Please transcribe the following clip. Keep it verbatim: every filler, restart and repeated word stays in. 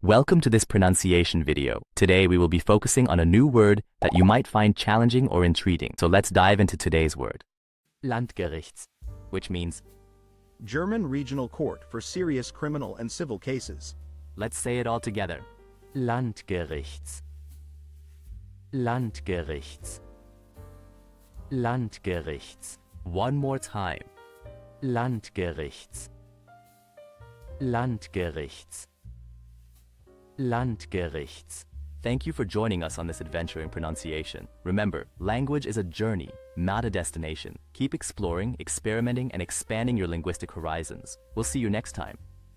Welcome to this pronunciation video. Today we will be focusing on a new word that you might find challenging or intriguing. So let's dive into today's word. Landgerichts, which means German Regional Court for serious criminal and civil cases. Let's say it all together. Landgerichts. Landgerichts. Landgerichts. One more time. Landgerichts. Landgerichts. Landgerichts. Thank you for joining us on this adventure in pronunciation. Remember, language is a journey, not a destination. Keep exploring, experimenting, and expanding your linguistic horizons. We'll see you next time.